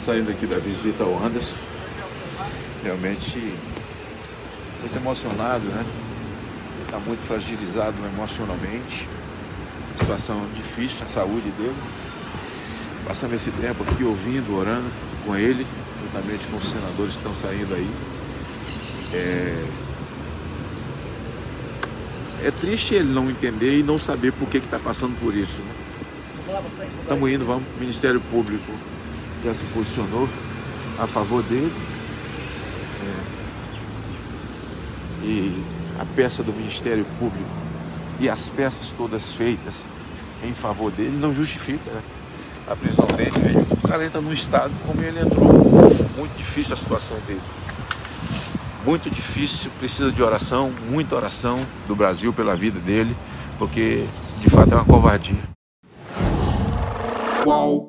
saindo aqui da visita ao Anderson, realmente muito emocionado, né? Ele está muito fragilizado emocionalmente, situação difícil, a saúde dele. Passamos esse tempo aqui ouvindo, orando com ele, juntamente com os senadores que estão saindo aí. É triste ele não entender e não saber por que está passando por isso, né? Estamos indo, vamos. O Ministério Público já se posicionou a favor dele. E a peça do Ministério Público e as peças todas feitas em favor dele não justifica, né, a prisão dele. O cara entra num estado como ele entrou. Muito difícil a situação dele. Muito difícil, precisa de oração, muita oração do Brasil pela vida dele, porque de fato é uma covardia. Qual